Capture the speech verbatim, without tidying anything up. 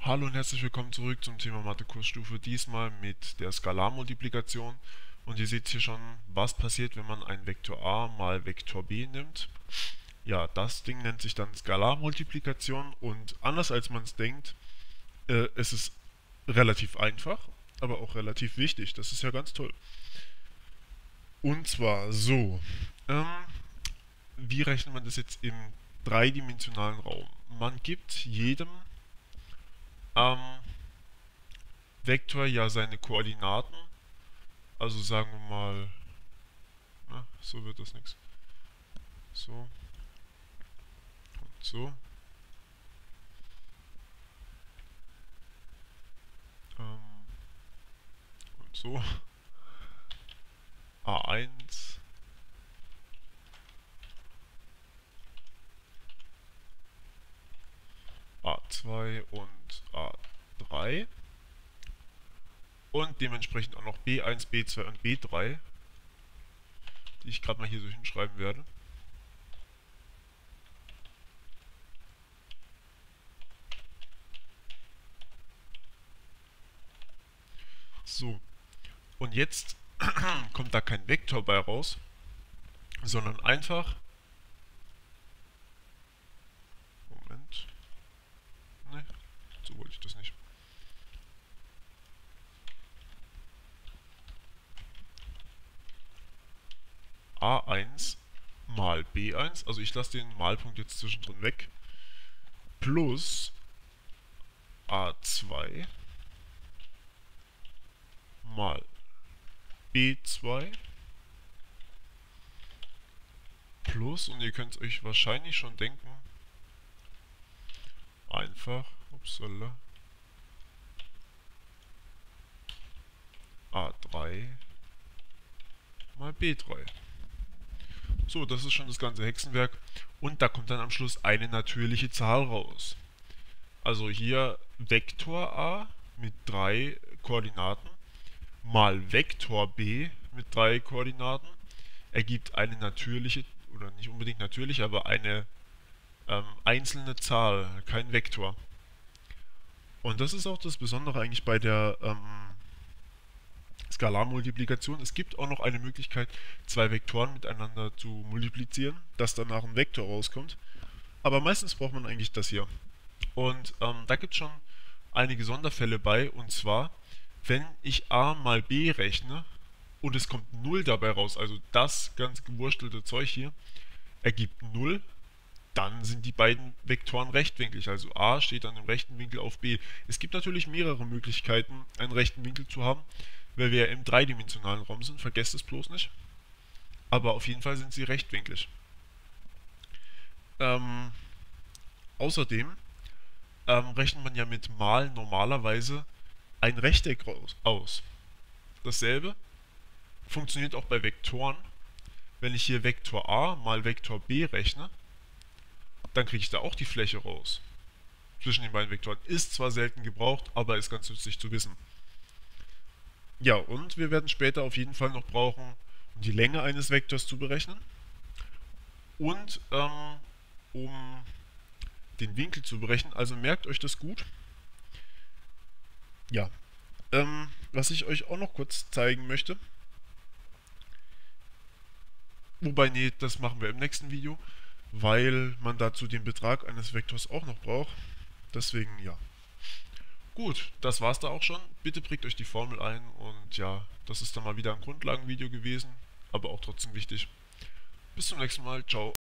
Hallo und herzlich willkommen zurück zum Thema Mathe-Kursstufe, diesmal mit der Skalarmultiplikation. Und ihr seht hier schon, was passiert, wenn man einen Vektor a mal Vektor b nimmt. Ja, das Ding nennt sich dann Skalarmultiplikation und anders als man es denkt, äh, es ist relativ einfach, aber auch relativ wichtig. Das ist ja ganz toll. Und zwar so, ähm, wie rechnet man das jetzt im dreidimensionalen Raum? Man gibt jedem ähm, Vektor ja seine Koordinaten, also sagen wir mal, na, so wird das nichts. So und so. Ähm, und so. a eins. a zwei und a drei. Und dementsprechend auch noch b eins, b zwei und b drei, die ich gerade mal hier so hinschreiben werde. So, und jetzt kommt da kein Vektor bei raus, sondern einfach, Moment, ne, so wollte ich das nicht. a eins mal b eins, also ich lasse den Malpunkt jetzt zwischendrin weg, plus a zwei mal b zwei plus, und ihr könnt es euch wahrscheinlich schon denken, einfach, upsala, a drei mal b drei. So, das ist schon das ganze Hexenwerk. Und da kommt dann am Schluss eine natürliche Zahl raus. Also hier Vektor a mit drei Koordinaten mal Vektor b mit drei Koordinaten ergibt eine natürliche, oder nicht unbedingt natürlich, aber eine ähm, einzelne Zahl, kein Vektor. Und das ist auch das Besondere eigentlich bei der ähm, Skalarmultiplikation. Es gibt auch noch eine Möglichkeit, zwei Vektoren miteinander zu multiplizieren, dass danach ein Vektor rauskommt. Aber meistens braucht man eigentlich das hier. Und ähm, da gibt es schon einige Sonderfälle bei, und zwar, wenn ich a mal b rechne und es kommt null dabei raus, also das ganz gewurstelte Zeug hier, ergibt null, dann sind die beiden Vektoren rechtwinklig, also a steht dann im rechten Winkel auf b. Es gibt natürlich mehrere Möglichkeiten, einen rechten Winkel zu haben, weil wir ja im dreidimensionalen Raum sind, vergesst es bloß nicht. Aber auf jeden Fall sind sie rechtwinklig. Ähm, außerdem ähm, rechnet man ja mit mal normalerweise ein Rechteck aus. Dasselbe funktioniert auch bei Vektoren. Wenn ich hier Vektor a mal Vektor b rechne, dann kriege ich da auch die Fläche raus. Zwischen den beiden Vektoren ist zwar selten gebraucht, aber ist ganz nützlich zu wissen. Ja, und wir werden später auf jeden Fall noch brauchen, um die Länge eines Vektors zu berechnen und ähm, um den Winkel zu berechnen. Also merkt euch das gut. Ja, ähm, was ich euch auch noch kurz zeigen möchte, wobei, nee, das machen wir im nächsten Video, weil man dazu den Betrag eines Vektors auch noch braucht. Deswegen, ja. Gut, das war's da auch schon. Bitte prägt euch die Formel ein und ja, das ist dann mal wieder ein Grundlagenvideo gewesen, aber auch trotzdem wichtig. Bis zum nächsten Mal, ciao.